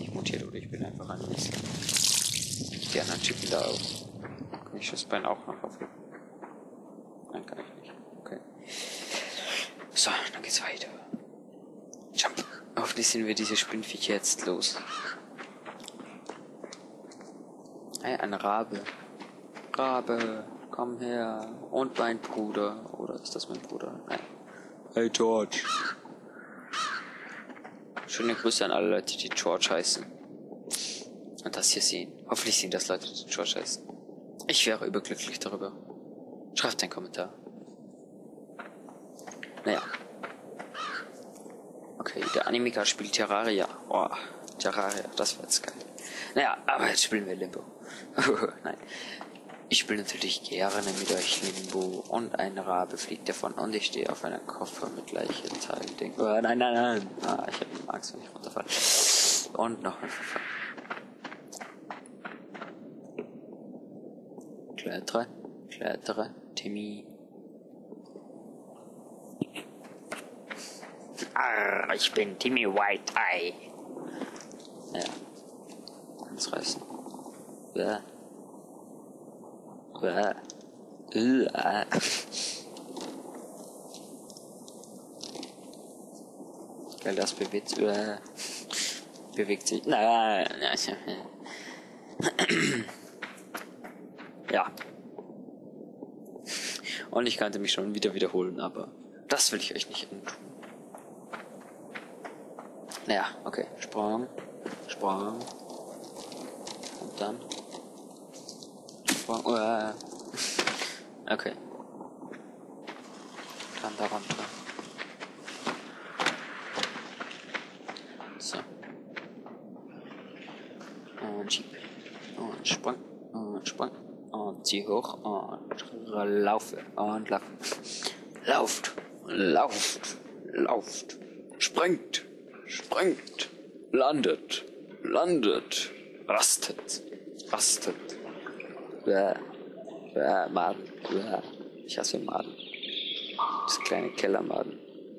nicht mutiert oder ich bin einfach ein Mist. Die anderen Chicken da auch. Kann ich das Bein auch noch aufheben? Nein, kann ich nicht. Okay. So, dann geht's weiter. Jump. Hoffentlich sind wir diese Spinnviecher jetzt los. Hey, ein Rabe. Rabe, komm her. Und mein Bruder. Oder ist das mein Bruder? Nein. Hey, George. Schöne Grüße an alle Leute, die George heißen. Und das hier sehen. Hoffentlich sehen das Leute, die George heißen. Ich wäre überglücklich darüber. Schreibt einen Kommentar. Naja. Okay, der Animika spielt Terraria. Oh, Terraria, das war jetzt geil. Naja, aber jetzt spielen wir Limbo. Nein. Ich spiele natürlich gerne mit euch Limbo und ein Rabe fliegt davon und ich stehe auf einem Koffer mit Leichenteilen. Oh, nein. Ah, ich habe Angst, wenn ich runterfalle. Und noch ein Verfall. Klettere, Timmy. Arr, ich bin Timmy White Eye. Ja. Ganz reißen. Ja. Ja. Geil, das bewegt sich. Nein. Ja. Und ich könnte mich schon wieder wiederholen, aber das will ich euch nicht tun. Naja, okay. Sprung. Und dann. Sprung. Okay. Dann da runter. So. Und Jeep. Und Sprung. Und Sprung. Und zieh hoch. Und laufe. Und lauft. Lauft. Springt. Landet. Rastet. Maden. Ich hasse Maden. Das kleine Kellermaden.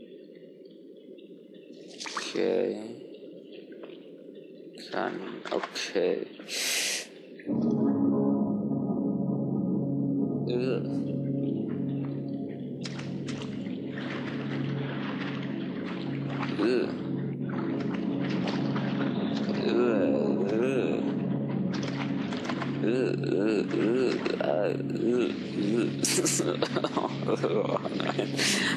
Okay. Okay. Oh nein.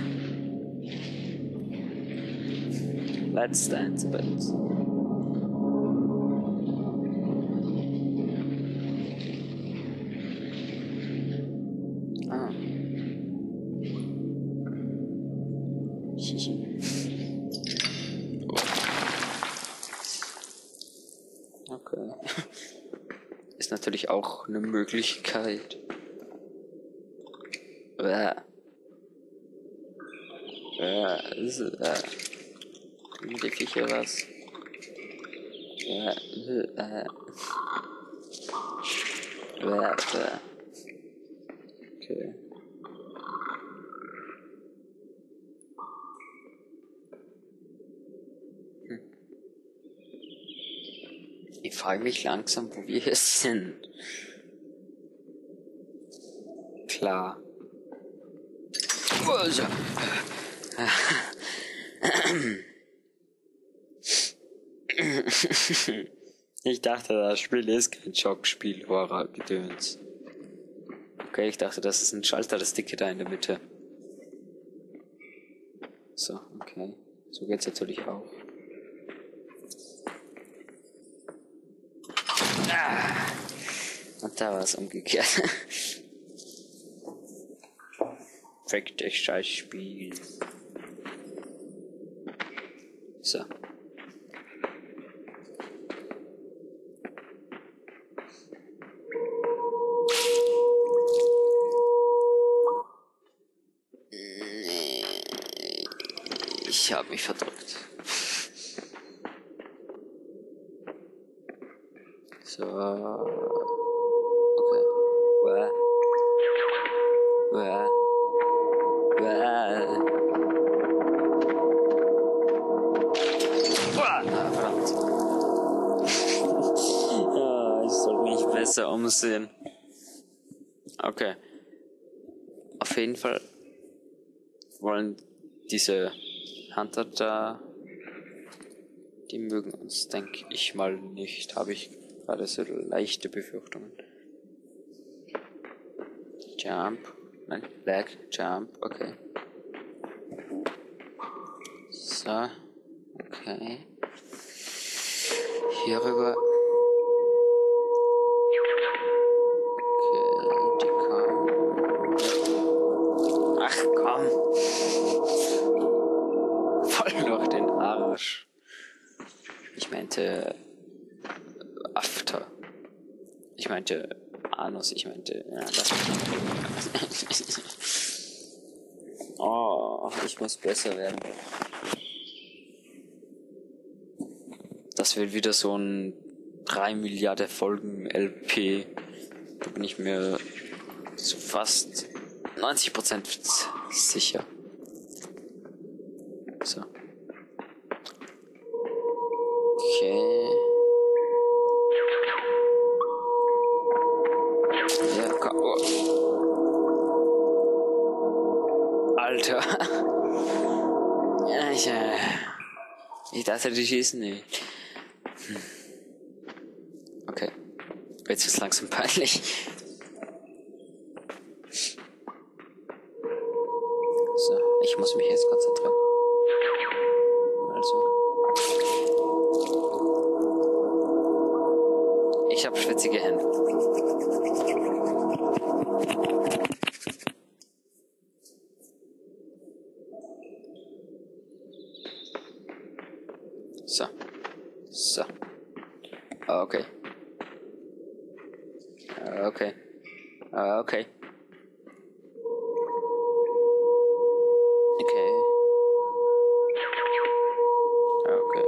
Let's dance a bit. Ah. Okay. Ist natürlich auch eine Möglichkeit. Die Viecher was? Okay. Ich frage mich langsam, wo wir hier sind. Klar. Also. Ich dachte, das Spiel ist kein Schockspiel, Horror-Gedöns. Okay, ich dachte, das ist ein Schalter, das dicke da in der Mitte. So, okay. So geht's natürlich auch. Und da war es umgekehrt. Perfektes Scheißspiel. So. Ich habe mich verdrückt. So. Okay. Verdammt. besser umsehen. Okay. Auf jeden Fall wollen diese Hunter da, die mögen uns, denke ich mal nicht. Habe ich gerade so leichte Befürchtungen. Jump. Nein, Lag, Jump, okay. So, okay. Hier rüber. Okay, die kommen. Ach komm. Voll durch den Arsch. Ich meinte After. Ich meinte Anus, ich meinte. Ja, das. Oh, ich muss besser werden. Das wird wieder so ein 3 Milliarden Folgen LP. Da bin ich mir zu fast 90% sicher. So. Okay. Ja, komm. Oh. Alter. Ja, ich dachte, die schießen nicht. Okay. Jetzt wird's langsam peinlich. So, ich muss mich jetzt konzentrieren. Also. Ich habe schwitzige Hände. So. So. Okay. Okay. Okay. Okay. Okay.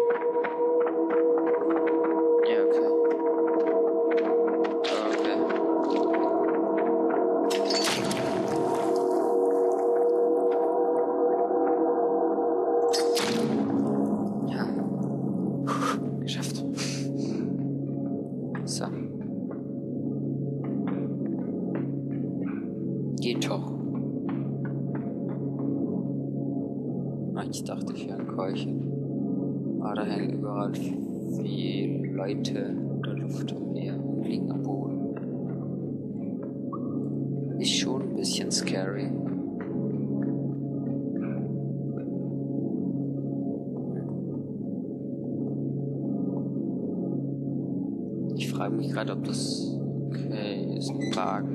Ja, okay. Okay. Ja. Geschafft. So. Geht doch. Ich dachte, ich höre ein Keuchen. Aber da hängen überall viele Leute in der Luft umher und liegen am Boden. Ist schon ein bisschen scary. Ich frage mich gerade, ob das okay ist, ein Wagen.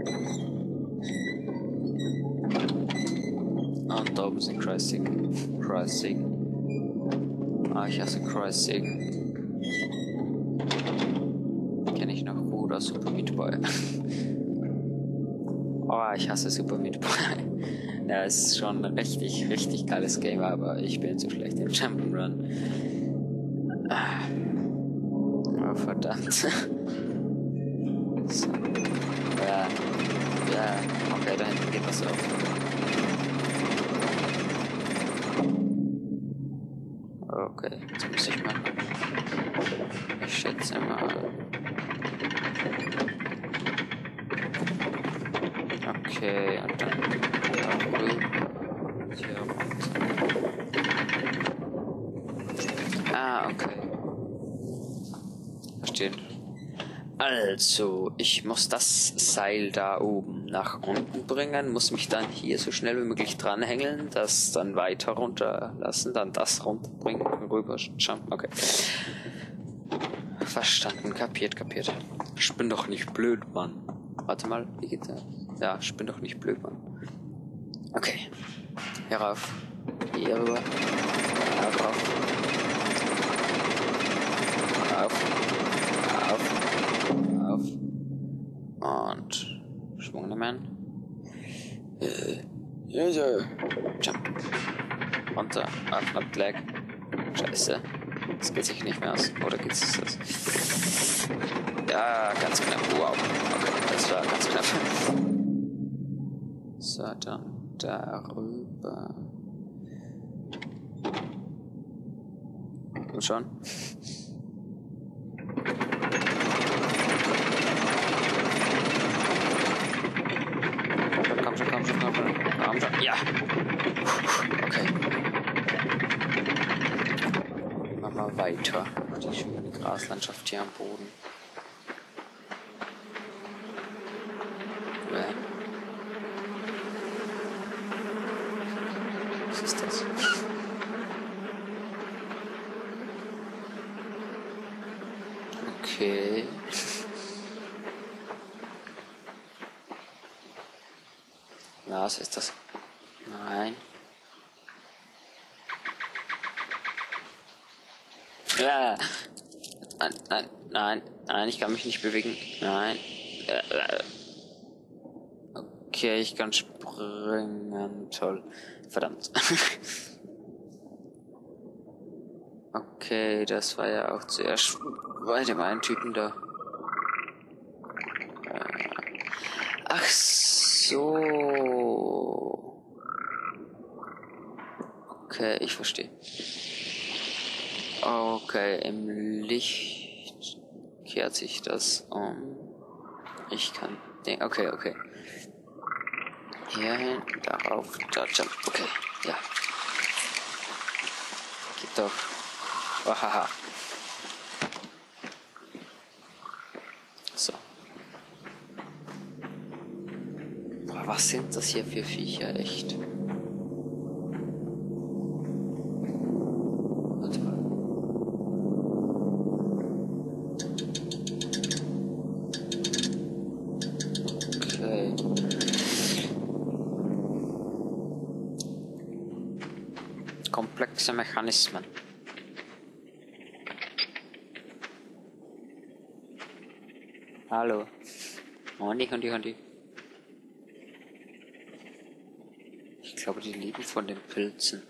Und da oben ist ein Crossing. Ah, ich hasse Crossing. Kenne ich noch gut aus Super Meat Boy. Oh, ich hasse Super Meat Boy. Ja, es ist schon ein richtig, richtig geiles Game, aber ich bin zu schlecht im Jump'n'Run. Oh, verdammt. So. Ja, okay, da hinten geht was auf. Okay, jetzt muss ich mal. Ich schätze mal. Okay, und dann rüber. Hier runter. Ah, okay. Verstehen. Also, ich muss das Seil da oben nach unten bringen, muss mich dann hier so schnell wie möglich dranhängeln, das dann weiter runterlassen, dann das runterbringen, rüber jumpen, okay. Verstanden, kapiert. Ich bin doch nicht blöd, Mann. Warte mal, wie geht das? Ja, ich bin doch nicht blöd, Mann. Okay. Hier rauf. Hier rüber. Da drauf. Auf. Und Schwung nehmen. Jump. Runter. Auf, not lag. Scheiße. Das geht sich nicht mehr aus. Oder geht's das? Ja, ganz knapp. Wow. Okay, das war ganz knapp. So, dann darüber. Und schon. Graslandschaft hier am Boden. Was ist das? Okay. Was ist das? Nein. Ja. Nein, ich kann mich nicht bewegen. Nein. Okay, ich kann springen. Toll. Verdammt. Okay, das war ja auch zuerst bei dem einen Typen da. Ach so. Okay, ich verstehe. Okay, im Licht kehrt sich das um. Ich kann den. Okay. Hierhin, darauf, da jump. Okay, ja. Geht doch. Wahaha. So. Boah, was sind das hier für Viecher, echt? Warte mal. Okay. Komplexe Mechanismen. Hallo. Hondi. Ich glaube, die leben von den Pilzen.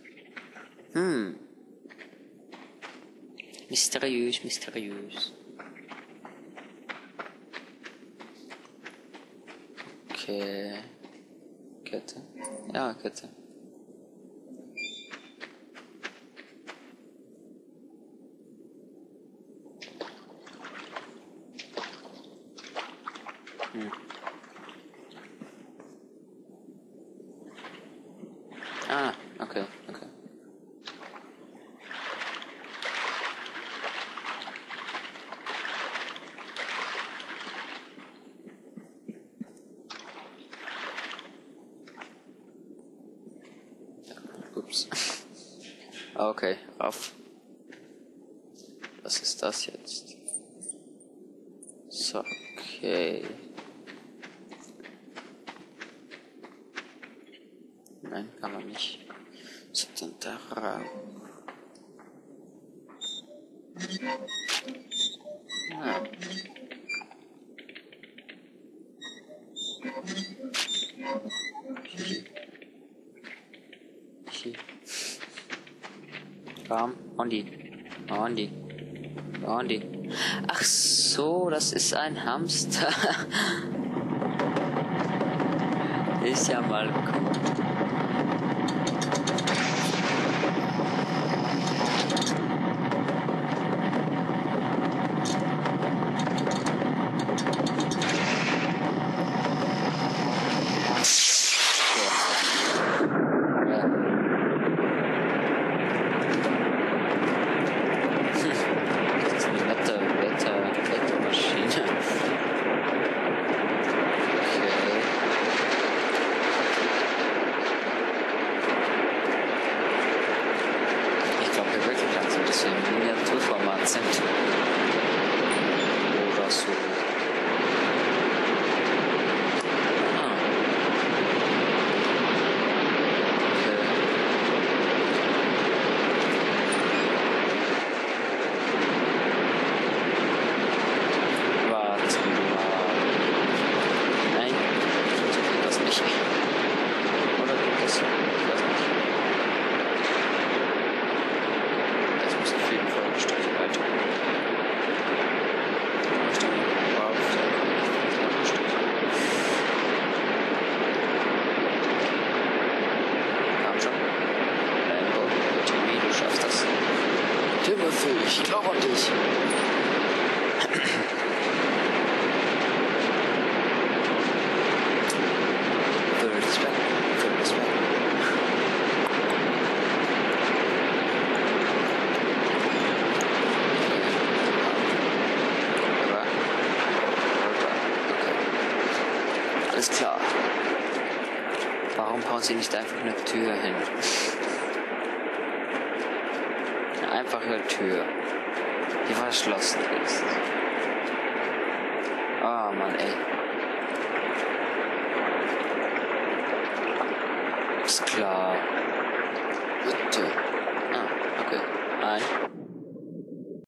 Mysteriös. Okay. Kette? Ja, Kette. Ah, okay. Ups. Okay, rauf. Was ist das jetzt? So, okay. Nein, kann man nicht. So, dann da rauf. Ah. Hier. Komm, Hondi. Ach so, das ist ein Hamster. Ist ja mal cool. Alles klar. Warum bauen sie nicht einfach eine Tür hin? Eine einfache Tür, die verschlossen ist. Oh Mann, ey. Ist klar. Bitte. Ah, okay. Nein.